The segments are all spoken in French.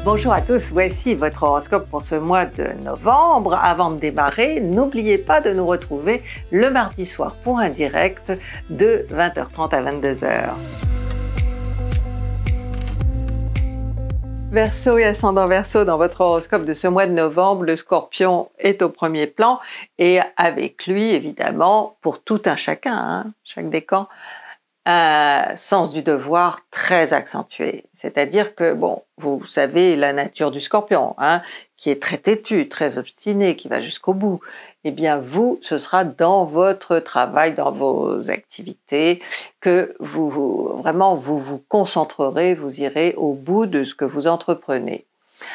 Bonjour à tous, voici votre horoscope pour ce mois de novembre. Avant de démarrer, n'oubliez pas de nous retrouver le mardi soir pour un direct de 20h30 à 22h. Verseau et ascendant Verseau, dans votre horoscope de ce mois de novembre, le Scorpion est au premier plan et avec lui, évidemment, pour tout un chacun, chaque décan, un sens du devoir très accentué. C'est-à-dire que, bon, vous savez la nature du Scorpion, qui est très têtu, très obstiné, qui va jusqu'au bout. Eh bien vous, ce sera dans votre travail, dans vos activités, que vous vous concentrerez, vous irez au bout de ce que vous entreprenez.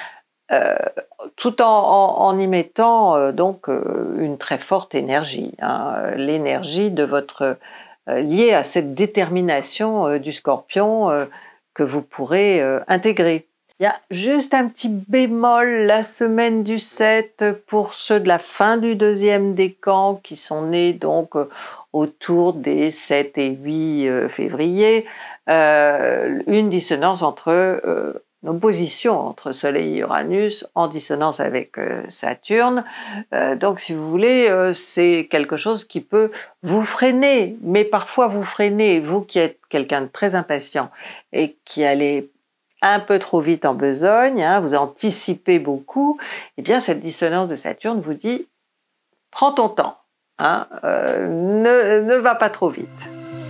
Tout en y mettant donc une très forte énergie, l'énergie de votre liée à cette détermination du Scorpion que vous pourrez intégrer. Il y a juste un petit bémol la semaine du 7 pour ceux de la fin du deuxième décan qui sont nés donc autour des 7 et 8 février, une dissonance entre une opposition entre Soleil et Uranus en dissonance avec Saturne. Donc si vous voulez, c'est quelque chose qui peut vous freiner, mais parfois vous freinez, vous qui êtes quelqu'un de très impatient et qui allez un peu trop vite en besogne, vous anticipez beaucoup, et bien cette dissonance de Saturne vous dit « prends ton temps, ne va pas trop vite ».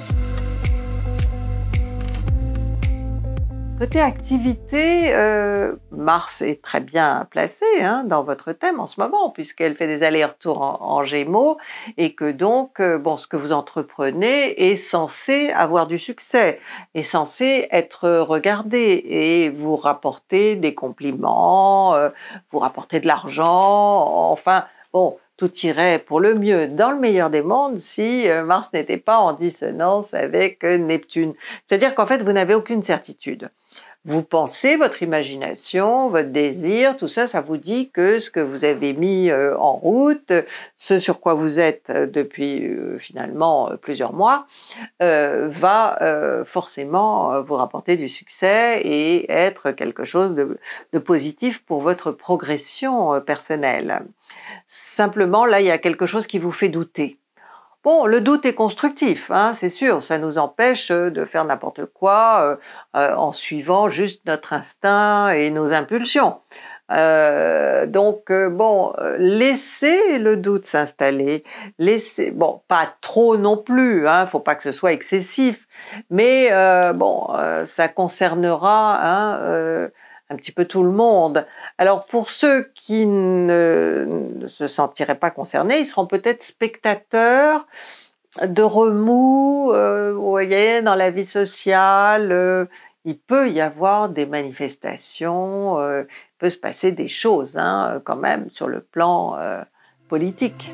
Côté activité, Mars est très bien placée dans votre thème en ce moment, puisqu'elle fait des allers-retours en Gémeaux, et que donc, ce que vous entreprenez est censé avoir du succès, est censé être regardé et vous rapporter des compliments, vous rapporter de l'argent, enfin bon, tout irait pour le mieux dans le meilleur des mondes si Mars n'était pas en dissonance avec Neptune. C'est-à-dire qu'en fait, vous n'avez aucune certitude. Vous pensez, votre imagination, votre désir, tout ça, ça vous dit que ce que vous avez mis en route, ce sur quoi vous êtes depuis finalement plusieurs mois, va forcément vous rapporter du succès et être quelque chose de positif pour votre progression personnelle. Simplement, là, il y a quelque chose qui vous fait douter. Bon, le doute est constructif, c'est sûr, ça nous empêche de faire n'importe quoi en suivant juste notre instinct et nos impulsions. Laissez le doute s'installer, laissez, bon, pas trop non plus, faut pas que ce soit excessif, mais ça concernera un petit peu tout le monde. Alors pour ceux qui ne se sentiraient pas concernés, ils seront peut-être spectateurs de remous, vous voyez, dans la vie sociale, il peut y avoir des manifestations, il peut se passer des choses quand même sur le plan politique.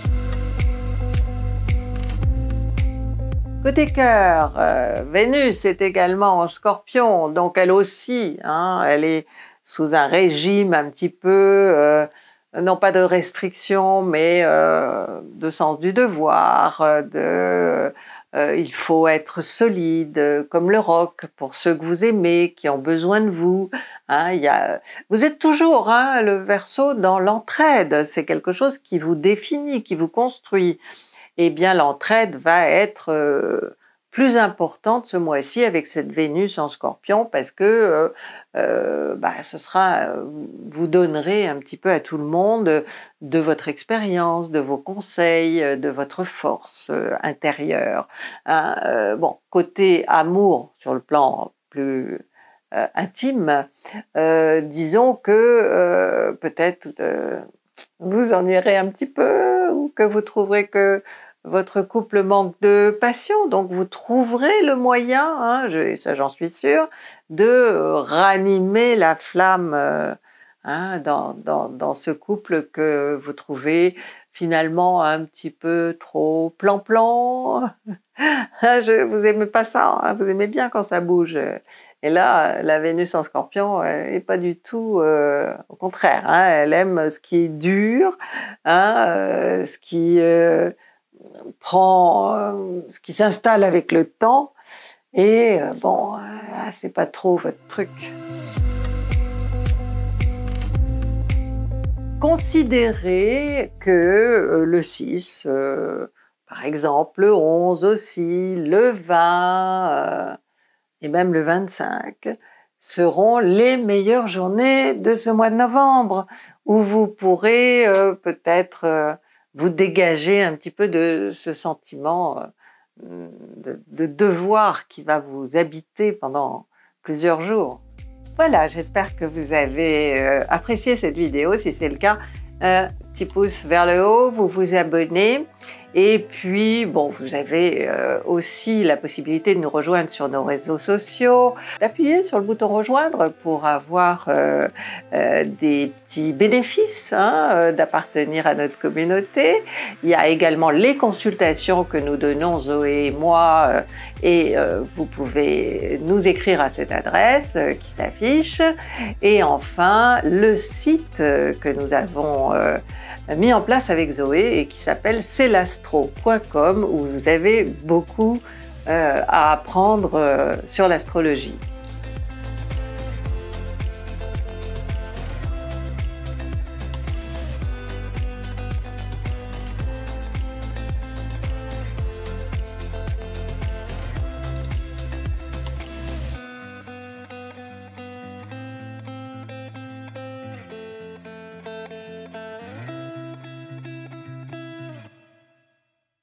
Côté cœur, Vénus est également en Scorpion, donc elle aussi, elle est sous un régime un petit peu, non pas de restriction, mais de sens du devoir, il faut être solide, comme le roc, pour ceux que vous aimez, qui ont besoin de vous. Vous êtes toujours, le Verseau, dans l'entraide, c'est quelque chose qui vous définit, qui vous construit. Eh bien l'entraide va être plus importante ce mois-ci avec cette Vénus en Scorpion, parce que ce sera, vous donnerez un petit peu à tout le monde de votre expérience, de vos conseils, de votre force intérieure. Côté amour, sur le plan plus intime, disons que peut-être vous ennuierez un petit peu, ou que vous trouverez que votre couple manque de passion, donc vous trouverez le moyen, ça j'en suis sûre, de ranimer la flamme dans ce couple que vous trouvez finalement un petit peu trop plan-plan. Vous aimez pas ça, vous aimez bien quand ça bouge. Et là, la Vénus en Scorpion n'est pas du tout, au contraire, elle aime ce qui est dur, ce qui ce qui s'installe avec le temps, et c'est pas trop votre truc. considérez que le 6, par exemple le 11 aussi, le 20 et même le 25 seront les meilleures journées de ce mois de novembre, où vous pourrez peut-être vous dégager un petit peu de ce sentiment de devoir qui va vous habiter pendant plusieurs jours. Voilà, j'espère que vous avez apprécié cette vidéo. Si c'est le cas, petit pouce vers le haut, vous vous abonnez. Et puis, bon, vous avez aussi la possibilité de nous rejoindre sur nos réseaux sociaux, d'appuyer sur le bouton rejoindre pour avoir des petits bénéfices d'appartenir à notre communauté. Il y a également les consultations que nous donnons, Zoé et moi, et vous pouvez nous écrire à cette adresse qui s'affiche. Et enfin, le site que nous avons mis en place avec Zoé et qui s'appelle celastro.com, où vous avez beaucoup à apprendre sur l'astrologie.